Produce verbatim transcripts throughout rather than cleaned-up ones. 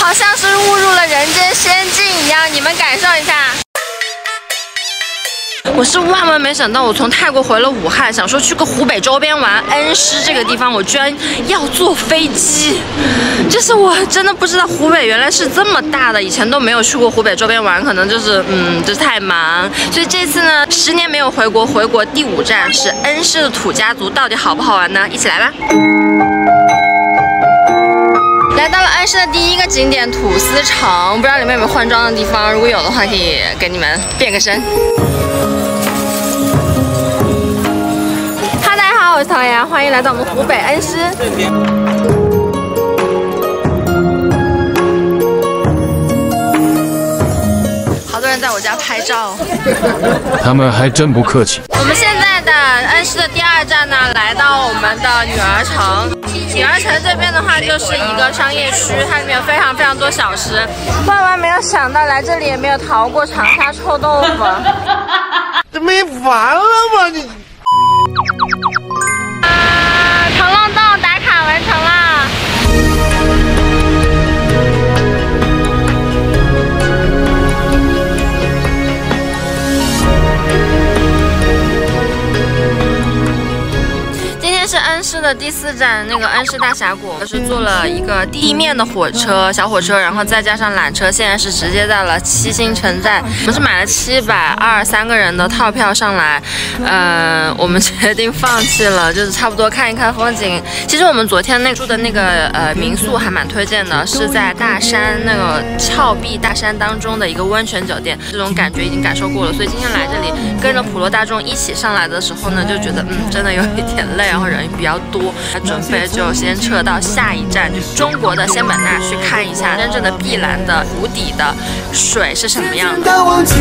好像是误入了人间仙境一样，你们感受一下。 我是万万没想到，我从泰国回了武汉，想说去个湖北周边玩，恩施这个地方，我居然要坐飞机，就是我真的不知道湖北原来是这么大的，以前都没有去过湖北周边玩，可能就是嗯，就是太忙，所以这次呢，十年没有回国，回国第五站是恩施的土家族，到底好不好玩呢？一起来吧！ 来到了恩施的第一个景点土司城，不知道里面有没有换装的地方，如果有的话，可以给你们变个身。 我是唐岩，欢迎来到我们湖北恩施。好多人在我家拍照， 他们还真不客气。 我们现在的恩施的第二站呢，来到我们的女儿城。女儿城这边的话，就是一个商业区，它里面有非常非常多小吃。万万没有想到来这里也没有逃过长沙臭豆腐。 这没完了吗你？ 长浪洞打卡完成啦！今天是恩施的第四站，那个恩施大峡谷，是坐了一个地面的火车，小火车，然后再加上缆车，现在是直接到了七星城站。我们是买了七百二三个人的套票上来，呃，我们决定放弃了，就是差不多看一看风景。其实我们昨天那住的那个呃民宿还蛮推荐的，是在大山那个峭壁大山当中的一个温泉酒店，这种感觉已经感受过了。所以今天来这里跟着普罗大众一起上来的时候呢，就觉得嗯，真的有一点累，然后人比较多，准备就先撤到下一站，就是中国的仙本那，去看一下真正的碧蓝的湖底的水是什么样的。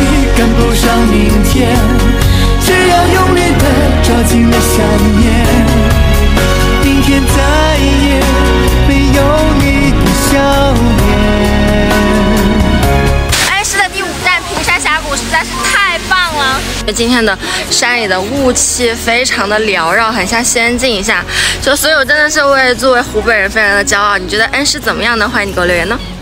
只要用力的抓紧了想念，明天再也没有你的笑脸。恩施的第五站平沙峡谷实在是太棒了！今天的山里的雾气非常的缭绕，很像仙境一下，就所以我真的是为作为湖北人非常的骄傲。你觉得恩施怎么样呢？欢迎你给我留言呢。